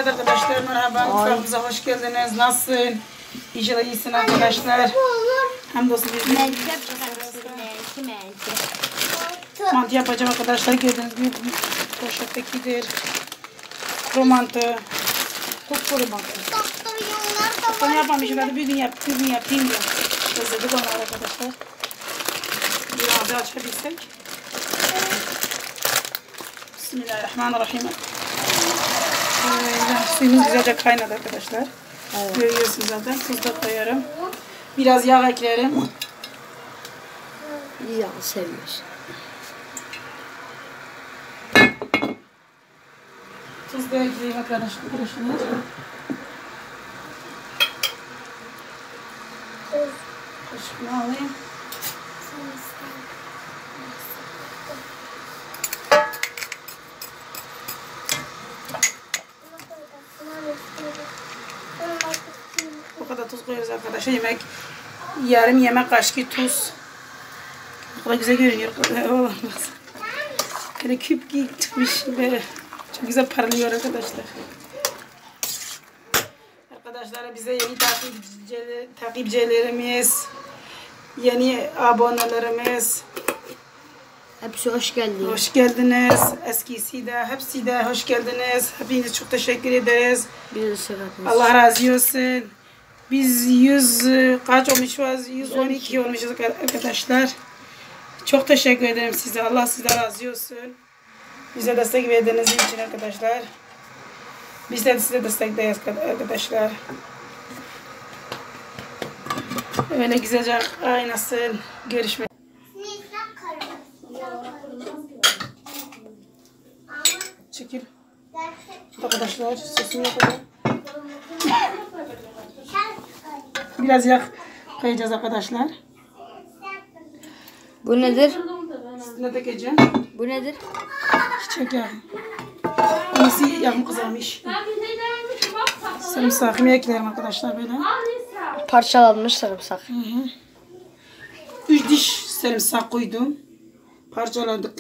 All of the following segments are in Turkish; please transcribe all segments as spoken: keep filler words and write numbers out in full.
Evet arkadaşlar merhaba. Mutfağımıza hoş geldiniz. Nasılsın? İnşallah iyisin arkadaşlar. Hamdolsun biz de mantı yapacağım arkadaşlar. Gördüğünüz gibi poşettekidir. Kuru mantı. Kupkuru mantı. Onu yapmamışım. Ben de bir gün, yap, bir gün yapayım diye. Özledik onları arkadaşlar. Biraz da açabilsek. Bismillahirrahmanirrahim. Ee, suyumuz güzelce kaynadı arkadaşlar. Evet. Görüyorsunuz zaten. Tuz da koyarım. Biraz yağ eklerim. Yağ seviyoruz. Tuz da ekleyeyim arkadaşlar. Kaşıkını alayım. Bu kadar tuz koyuyoruz arkadaşlar. Yemek yarım yemek kaşığı tuz. Bu kadar güzel görünüyor. Böyle küp gibi çıkmış. Böyle çok güzel parlıyor arkadaşlar. Arkadaşlar bize yeni takipçiler, takipçilerimiz, yeni abonelerimiz. Hepsi hoş geldiniz. Hoş geldiniz. Eskisi de, hepsi de hoş geldiniz. Hepinize çok teşekkür ederiz. Allah razı olsun. Biz yüz kaç olmuşuz? yüz on iki olmuşuz arkadaşlar. Çok teşekkür ederim size. Allah sizden razı olsun. Bize destek verdiğiniz için arkadaşlar. Biz de size destekleyiz arkadaşlar. Öyle güzelce aynasın. Görüşmek. Çekil. Arkadaşlar sosunu yapalım. Biraz yağ koyacağız arkadaşlar. Bu nedir? Üstüne dökeceğim. Bu nedir? Çiçek yağı. Onisi yağım kızarmış. Sarımsakımı eklerim arkadaşlar böyle. Parçalanmış sarımsak. Hı hı. Üç diş sarımsak koydum. Parçaladık.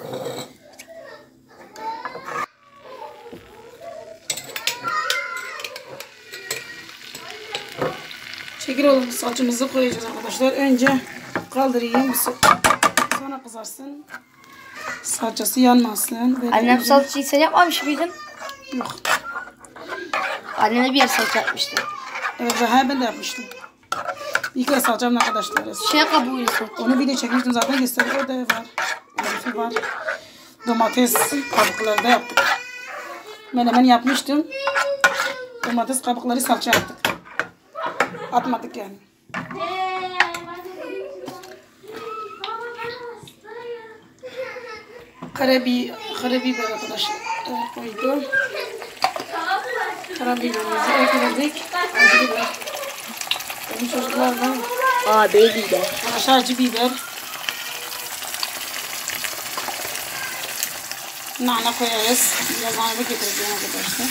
Çekil oğlum, salçamızı koyacağız arkadaşlar. Önce kaldırayım. Sonra kızarsın. Salçası yanmasın. Böyle Annem salçayı sen yapmamış mıydın? Yok. Anneme bir yer salça yapmıştı. Evet ben de yapmıştım. Bir kere salçam arkadaşlar. Şey kabuğuyla salça. Onu video çekmiştim zaten gösterdim. Orada var. Tarifi var. Domates kabukları da yaptık. Menemen yapmıştım. Domates kabukları salça yaptık. Atmadık yani. Karabi, karabiber arkadaşlar koydum. Karabiberimizi ekledik. Acı biber. Benim çocuklar da. Aa baby de. Arkadaşlar acı biber. Nane koyarız. Biraz nane getireceğim arkadaşlar.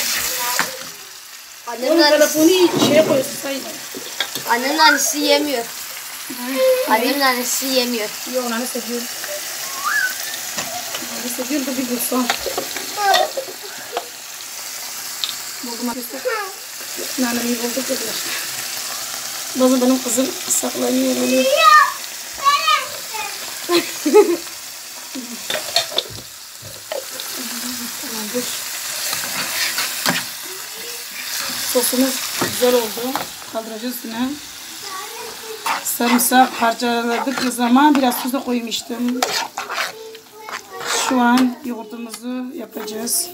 Onun telefonu şeye koyuyorsun sayın. Annemin annesi yemiyor. Annemin annesi yemiyor. Yok nane seviyorum. Nane seviyorum da bir bulsam. Buldum arkadaşlar. Naneyi bulduk arkadaşlar. Bazen benim kızım saklanıyor oluyor. Tamamdır. Sosumuz güzel oldu. Kaldıracağız üstüne. Sarımsak parçaladık zaman biraz tuz da koymuştum. Şu an yoğurtumuzu yapacağız.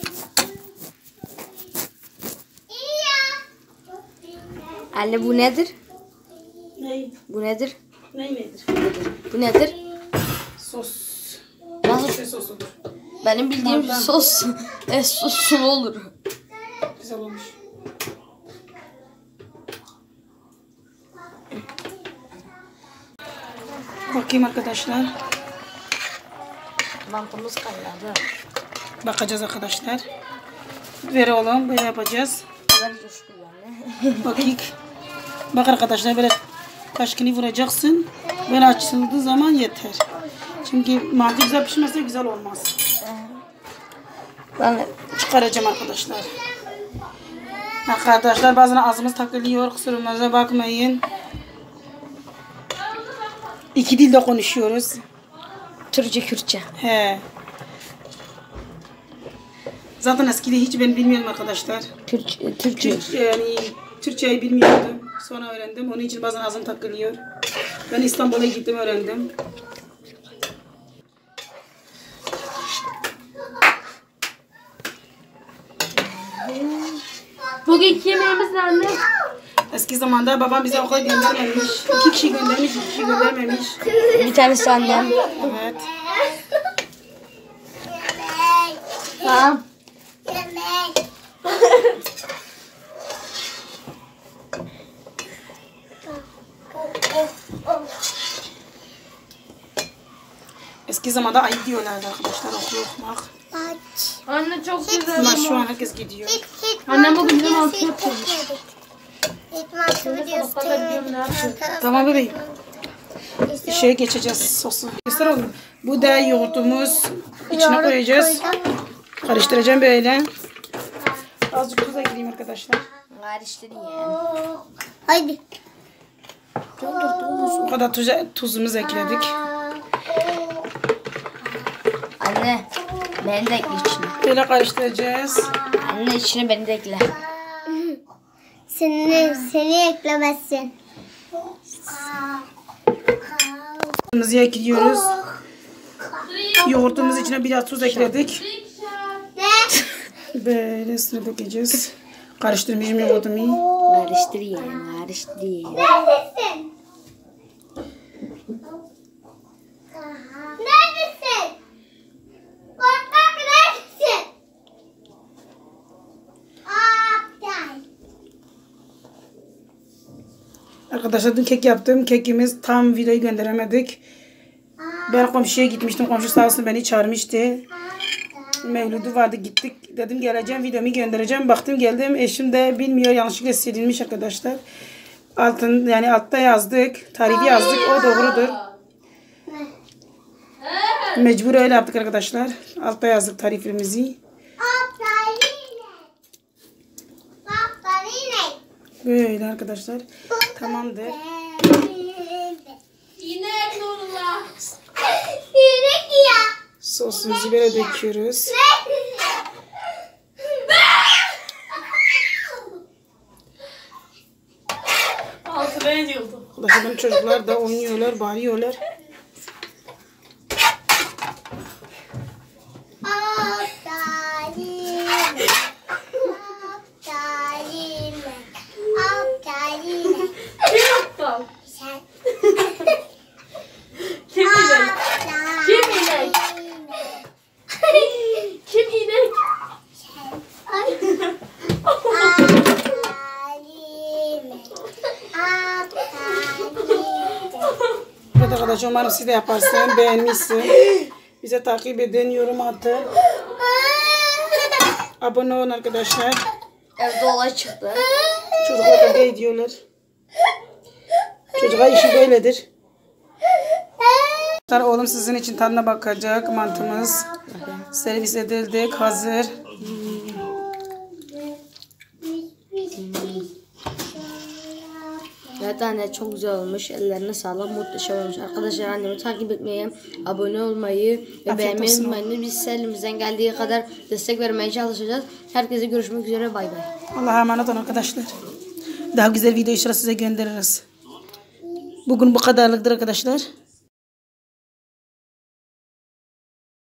Anne bu nedir? Ne? Bu nedir? Ne nedir? Bu nedir? Sos. Nasıl? Şey sosudur. Benim bildiğim Ondan. sos. E sos olur. Güzel olmuş. Bakayım arkadaşlar. Mantımız kaynadı. Bakacağız arkadaşlar. Ver oğlum böyle yapacağız. Ben coşkuyum anne. Bakayım. Bak arkadaşlar böyle kaşkını vuracaksın. Böyle açıldığı zaman yeter. Çünkü mantı güzel pişmezse güzel olmaz. Ben Çıkaracağım arkadaşlar. Arkadaşlar bazen ağzımız takılıyor. Kusurumuza bakmayın. İki dilde konuşuyoruz. Türkçe, Kürtçe. He. Zaten eskide hiç ben bilmiyorum arkadaşlar. Türkçe, Türkçe. Türkçe yani Türkçeyi bilmiyordum. Sonra öğrendim. Onun için bazen ağzım takılıyor. Ben İstanbul'a gittim öğrendim. Bugünkü yemeğimiz ne anne? Eski zamanda babam bize okula göndermemiş. İki kişi göndermiş, iki kişi göndermemiş. Bir tanesi annem. Evet. Tamam. Eski zamanda ayıp diyorlardı arkadaşlar okulu okumak. Anne çok güzel. Ama şu an herkes gidiyor. Annem bugün bize mantı yapıyor. Tamam bebeğim. Şeye geçeceğiz sosu. Göster oğlum. Bu da yoğurtumuz. İçine koyacağız. Karıştıracağım böyle. Azıcık tuz ekleyeyim arkadaşlar. Karıştırayım. Haydi. Bu kadar tuz, tuzumuzu ekledik. Anne, beni de ekle içine. Böyle karıştıracağız. Anne içine beni de ekle. Seni, seni eklemezsin. Tuzumuzu ekliyoruz. Yoğurtumuz içine biraz tuz ekledik. Ne? Böyle üstüne dökeceğiz. Karıştırmışım yoğurtumu. Karıştırayım, karıştırayım. Neredesin? Neredesin? Korkak neredesin? Aptal. Arkadaşlar dün kek yaptım. Kekimiz tam videoyu gönderemedik. Ben komşuya gitmiştim. Komşu sağ olsun beni çağırmıştı. Mevludu vardı gittik. Dedim geleceğim videomu göndereceğim. Baktım geldim. Eşim de bilmiyor. Yanlışlıkla silinmiş arkadaşlar. Altın yani altta yazdık. Tarihi yazdık. O doğrudur. Mecbur öyle yaptık arkadaşlar. Altta yazdık tarifimizi. Aptal yine. Aptal yine. Böyle arkadaşlar. Tamamdır. İnek Nurullah. İnek ya. Sosumuzu böyle döküyoruz. Altına edildim. Arkadaşlar benim çocuklar da oynuyorlar, bağırıyorlar. Aptal yine. Aptal yine. Aptal yine. Kim aptal? Sen. Kim inek? Aptal Kim inek? Kim inek? Aptal yine. Aptal yine. Evet arkadaşlar umarım siz de yaparsınız. Beğenmişsin. Bize takip edin, yorum atın. Abone olun arkadaşlar. Evde olay çıktı. Çocuklar kavga ediyorlar. Çocuğa işi böyledir. Oğlum sizin için tadına bakacak mantımız. Servis edildik. Hazır. Evet anne çok güzel olmuş. Ellerine sağlık. Muhteşem olmuş. Arkadaşlar annemi takip etmeyi, abone olmayı ve Afiyet beğenmeyi olsun. unutmayın. Biz elimizden geldiği kadar destek vermeye çalışacağız. Herkese görüşmek üzere. Bay bay. Allah'a emanet olun arkadaşlar. Daha güzel video inşallah size göndeririz. Bugün bu kadarlıktır arkadaşlar.